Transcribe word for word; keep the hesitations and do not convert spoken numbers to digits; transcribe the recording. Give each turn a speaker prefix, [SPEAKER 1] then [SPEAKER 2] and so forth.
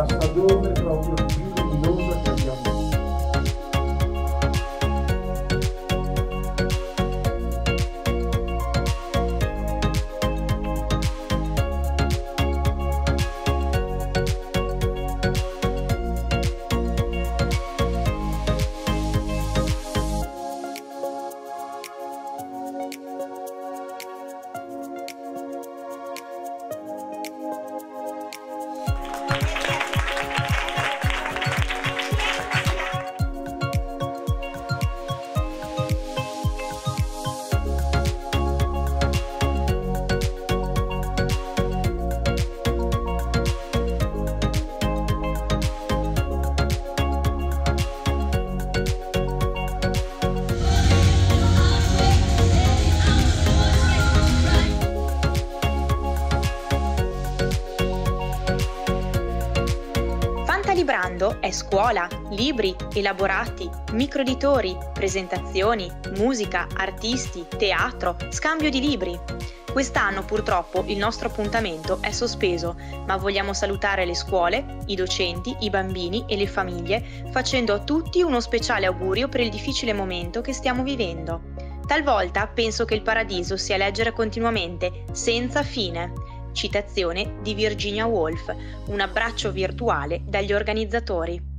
[SPEAKER 1] la stagione proprio più luminosa che abbiamo.
[SPEAKER 2] Librando è scuola, libri, elaborati, microeditori, presentazioni, musica, artisti, teatro, scambio di libri. Quest'anno purtroppo il nostro appuntamento è sospeso, ma vogliamo salutare le scuole, i docenti, i bambini e le famiglie facendo a tutti uno speciale augurio per il difficile momento che stiamo vivendo. Talvolta penso che il paradiso sia leggere continuamente, senza fine. Citazione di Virginia Woolf. Un abbraccio virtuale dagli organizzatori.